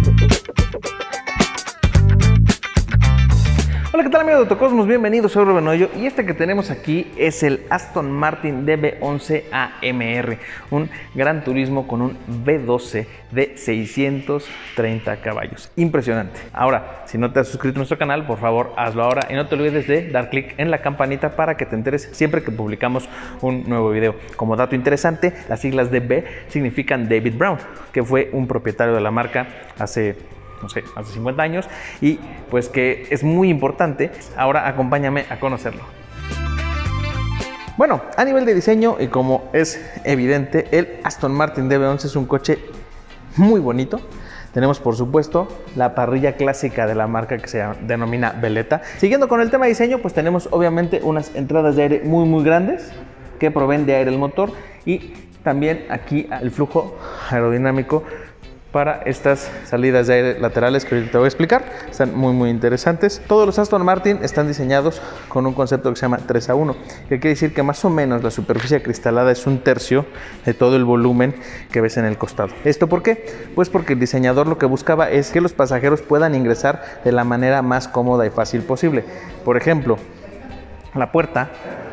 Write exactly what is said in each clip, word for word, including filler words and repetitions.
Hola, ¿qué tal amigos de Autocosmos? Bienvenidos, soy Rubén Hoyo y este que tenemos aquí es el Aston Martin D B once A M R, un gran turismo con un V doce de seiscientos treinta caballos. Impresionante. Ahora, si no te has suscrito a nuestro canal, por favor hazlo ahora y no te olvides de dar clic en la campanita para que te enteres siempre que publicamos un nuevo video. Como dato interesante, las siglas D B significan David Brown, que fue un propietario de la marca hace no sé, hace cincuenta años y pues que es muy importante. Ahora acompáñame a conocerlo. Bueno, a nivel de diseño y como es evidente, el Aston Martin D B once es un coche muy bonito. Tenemos por supuesto la parrilla clásica de la marca que se denomina Veleta. Siguiendo con el tema de diseño, pues tenemos obviamente unas entradas de aire muy muy grandes que proveen de aire el motor y también aquí el flujo aerodinámico para estas salidas de aire laterales que ahorita te voy a explicar. Están muy muy interesantes. Todos los Aston Martin están diseñados con un concepto que se llama tres a uno, que quiere decir que más o menos la superficie acristalada es un tercio de todo el volumen que ves en el costado. ¿Esto por qué? Pues porque el diseñador lo que buscaba es que los pasajeros puedan ingresar de la manera más cómoda y fácil posible. Por ejemplo, la puerta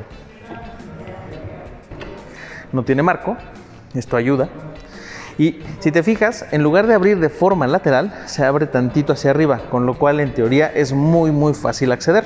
no tiene marco, esto ayuda. Y si te fijas, en lugar de abrir de forma lateral, se abre tantito hacia arriba, con lo cual en teoría es muy muy fácil acceder.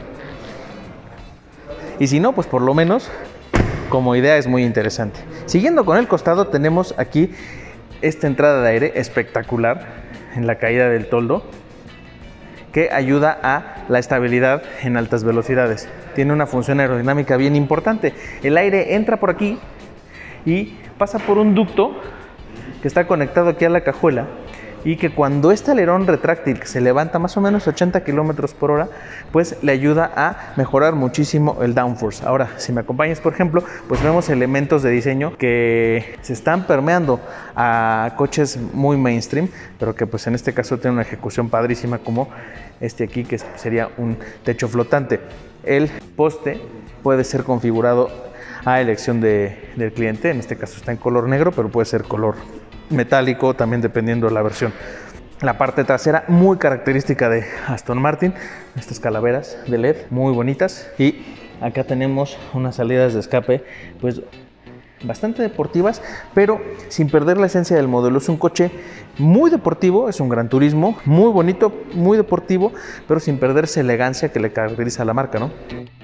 Y si no, pues por lo menos como idea es muy interesante. Siguiendo con el costado, tenemos aquí esta entrada de aire espectacular en la caída del toldo, que ayuda a la estabilidad en altas velocidades. Tiene una función aerodinámica bien importante. El aire entra por aquí y pasa por un ducto que está conectado aquí a la cajuela y que cuando este alerón retráctil que se levanta más o menos ochenta kilómetros por hora, pues le ayuda a mejorar muchísimo el downforce. Ahora, si me acompañas, por ejemplo, pues vemos elementos de diseño que se están permeando a coches muy mainstream, pero que pues en este caso tiene una ejecución padrísima, como este aquí, que sería un techo flotante. El poste puede ser configurado a elección de, del cliente. En este caso está en color negro, pero puede ser color metálico también dependiendo de la versión. La parte trasera muy característica de Aston Martin, estas calaveras de L E D muy bonitas, y acá tenemos unas salidas de escape pues bastante deportivas, pero sin perder la esencia del modelo. Es un coche muy deportivo, es un gran turismo, muy bonito, muy deportivo, pero sin perder esa elegancia que le caracteriza a la marca, ¿no?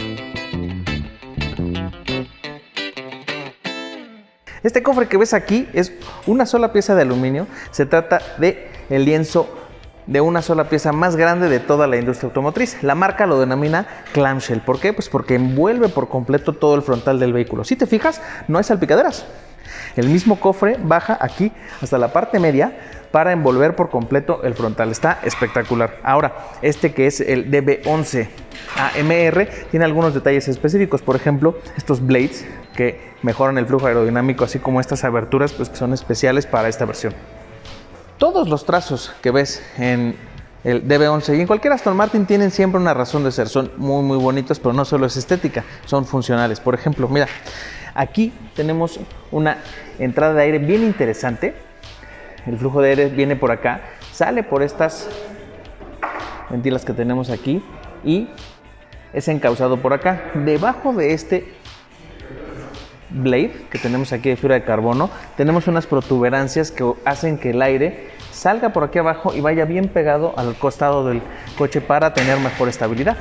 Este cofre que ves aquí es una sola pieza de aluminio. Se trata de el lienzo de una sola pieza más grande de toda la industria automotriz. La marca lo denomina clamshell. ¿Por qué? Pues porque envuelve por completo todo el frontal del vehículo. Si te fijas, no hay salpicaderas. El mismo cofre baja aquí hasta la parte media para envolver por completo el frontal. Está espectacular. Ahora, este que es el D B once A M R tiene algunos detalles específicos. Por ejemplo, estos blades que mejoran el flujo aerodinámico, así como estas aberturas pues que son especiales para esta versión. Todos los trazos que ves en el D B once y en cualquier Aston Martin tienen siempre una razón de ser. Son muy muy bonitos, pero no solo es estética, son funcionales. Por ejemplo, mira, aquí tenemos una entrada de aire bien interesante. El flujo de aire viene por acá, sale por estas ventilas que tenemos aquí y es encauzado por acá. Debajo de este blade que tenemos aquí de fibra de carbono, tenemos unas protuberancias que hacen que el aire salga por aquí abajo y vaya bien pegado al costado del coche para tener mejor estabilidad.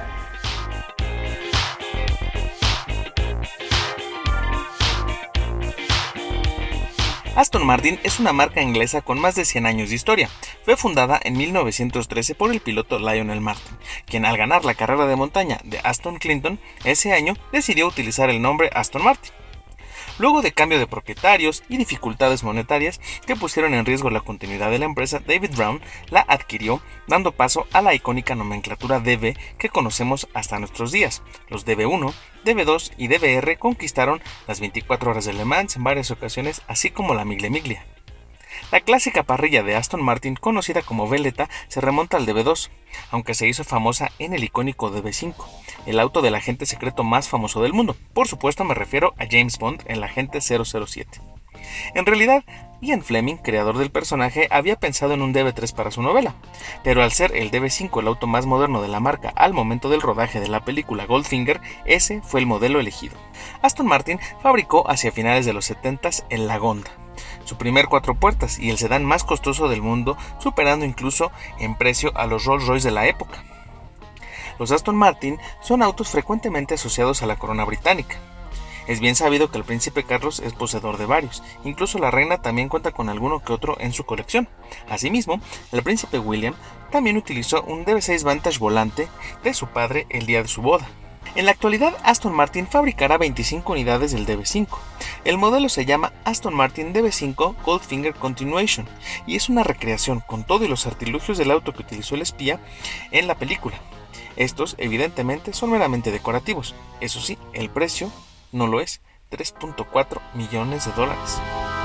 Aston Martin es una marca inglesa con más de cien años de historia. Fue fundada en mil novecientos trece por el piloto Lionel Martin, quien al ganar la carrera de montaña de Aston Clinton ese año decidió utilizar el nombre Aston Martin. Luego de cambio de propietarios y dificultades monetarias que pusieron en riesgo la continuidad de la empresa, David Brown la adquirió, dando paso a la icónica nomenclatura D B que conocemos hasta nuestros días. Los D B uno, D B dos y D B R conquistaron las veinticuatro horas de Le Mans en varias ocasiones, así como la Miglia Miglia. La clásica parrilla de Aston Martin, conocida como Veleta, se remonta al D B dos, aunque se hizo famosa en el icónico D B cinco, el auto del agente secreto más famoso del mundo. Por supuesto me refiero a James Bond, el agente cero cero siete. En realidad, Ian Fleming, creador del personaje, había pensado en un D B tres para su novela, pero al ser el D B cinco el auto más moderno de la marca al momento del rodaje de la película Goldfinger, ese fue el modelo elegido. Aston Martin fabricó hacia finales de los setentas el Lagonda, su primer cuatro puertas y el sedán más costoso del mundo, superando incluso en precio a los Rolls Royce de la época. Los Aston Martin son autos frecuentemente asociados a la corona británica. Es bien sabido que el príncipe Carlos es poseedor de varios, incluso la reina también cuenta con alguno que otro en su colección. Asimismo, el príncipe William también utilizó un D B seis Vantage volante de su padre el día de su boda. En la actualidad, Aston Martin fabricará veinticinco unidades del D B cinco. El modelo se llama Aston Martin D B cinco Goldfinger Continuation y es una recreación con todo y los artilugios del auto que utilizó el espía en la película. Estos, evidentemente, son meramente decorativos. Eso sí, el precio no lo es, tres punto cuatro millones de dólares.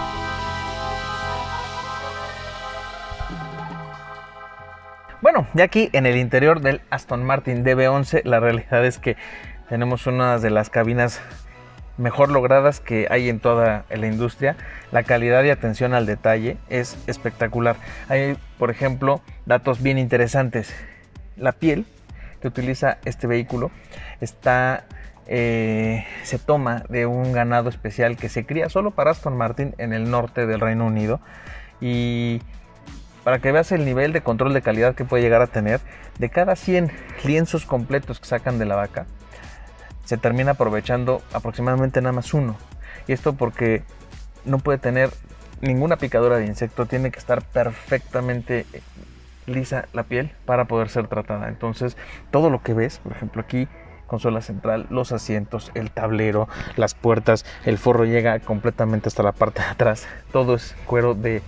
Bueno, ya aquí en el interior del Aston Martin D B once, la realidad es que tenemos una de las cabinas mejor logradas que hay en toda la industria. La calidad y atención al detalle es espectacular. Hay, por ejemplo, datos bien interesantes. La piel que utiliza este vehículo está... Eh, se toma de un ganado especial que se cría solo para Aston Martin en el norte del Reino Unido, y para que veas el nivel de control de calidad que puede llegar a tener, de cada cien lienzos completos que sacan de la vaca se termina aprovechando aproximadamente nada más uno, y esto porque no puede tener ninguna picadura de insecto, tiene que estar perfectamente lisa la piel para poder ser tratada. Entonces todo lo que ves, por ejemplo aquí, consola central, los asientos, el tablero, las puertas, el forro llega completamente hasta la parte de atrás. Todo es cuero de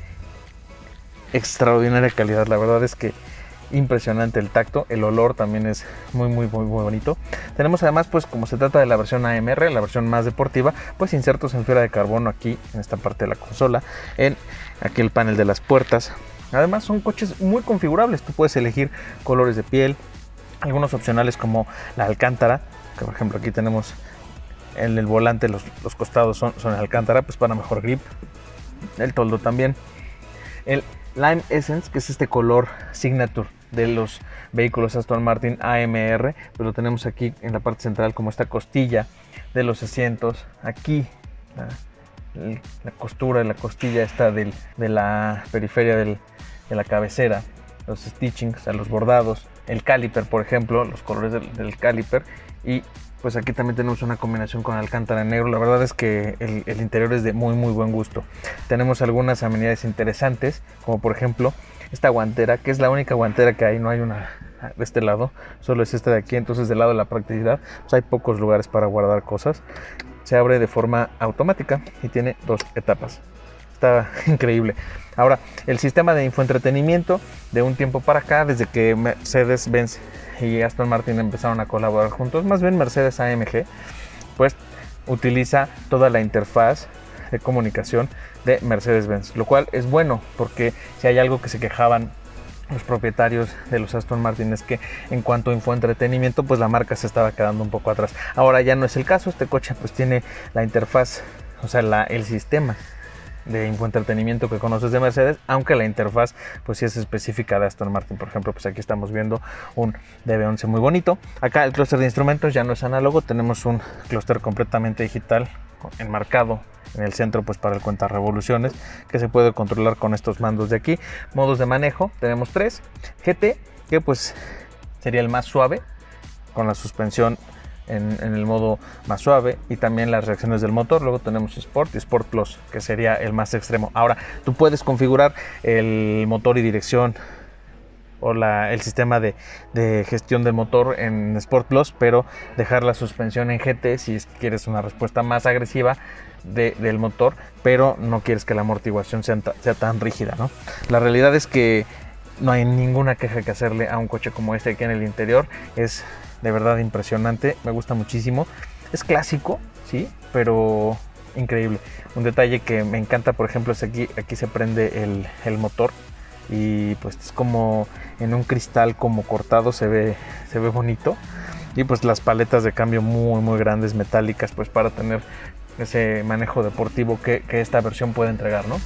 extraordinaria calidad. La verdad es que impresionante el tacto, el olor también es muy muy muy muy bonito. Tenemos además, pues como se trata de la versión A M R, la versión más deportiva, pues insertos en fibra de carbono aquí en esta parte de la consola, en aquí el panel de las puertas. Además son coches muy configurables, tú puedes elegir colores de piel, algunos opcionales como la alcántara, que por ejemplo aquí tenemos en el volante, los, los costados son, son alcántara, pues para mejor grip. El toldo también. El Lime Essence, que es este color signature de los vehículos Aston Martin A M R, pues lo tenemos aquí en la parte central como esta costilla de los asientos. Aquí la, la costura de la costilla está del, de la periferia del, de la cabecera, los stitchings, o los bordados, el caliper, por ejemplo, los colores del, del caliper, y pues aquí también tenemos una combinación con alcántara negro. La verdad es que el, el interior es de muy muy buen gusto. Tenemos algunas amenidades interesantes, como por ejemplo esta guantera, que es la única guantera que hay, no hay una de este lado, solo es esta de aquí. Entonces del lado de la practicidad, pues hay pocos lugares para guardar cosas. Se abre de forma automática y tiene dos etapas. Está increíble. Ahora, el sistema de infoentretenimiento, de un tiempo para acá, desde que Mercedes-Benz y Aston Martin empezaron a colaborar juntos, más bien Mercedes A M G, pues utiliza toda la interfaz de comunicación de Mercedes-Benz, lo cual es bueno, porque si hay algo que se quejaban los propietarios de los Aston Martin es que en cuanto a infoentretenimiento, pues la marca se estaba quedando un poco atrás. Ahora ya no es el caso. Este coche pues tiene la interfaz, o sea, la, el sistema de infoentretenimiento que conoces de Mercedes, aunque la interfaz pues sí es específica de Aston Martin. Por ejemplo, pues aquí estamos viendo un D B once muy bonito. Acá el clúster de instrumentos ya no es análogo, tenemos un clúster completamente digital enmarcado en el centro, pues para el cuentarevoluciones, que se puede controlar con estos mandos de aquí. Modos de manejo, tenemos tres. G T, que pues sería el más suave, con la suspensión En, en el modo más suave, y también las reacciones del motor. Luego tenemos Sport y Sport Plus, que sería el más extremo. Ahora, tú puedes configurar el motor y dirección o la, el sistema de, de gestión del motor en Sport Plus, pero dejar la suspensión en G T si es que quieres una respuesta más agresiva de, del motor, pero no quieres que la amortiguación sea, sea tan rígida, ¿no? La realidad es que no hay ninguna queja que hacerle a un coche como este aquí en el interior. Es de verdad impresionante, me gusta muchísimo. Es clásico, sí, pero increíble. Un detalle que me encanta, por ejemplo, es aquí, aquí se prende el, el motor y pues es como en un cristal como cortado, se ve, se ve bonito. Y pues las paletas de cambio muy muy grandes, metálicas, pues para tener ese manejo deportivo que, que esta versión puede entregar, ¿no?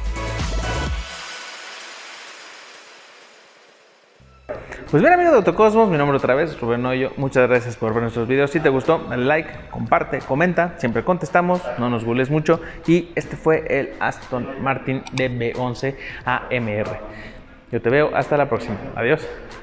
Pues bien, amigos de Autocosmos, mi nombre otra vez, Rubén Hoyo. Muchas gracias por ver nuestros videos. Si te gustó, dale like, comparte, comenta. Siempre contestamos, no nos googlees mucho. Y este fue el Aston Martin D B once A M R. Yo te veo hasta la próxima. Adiós.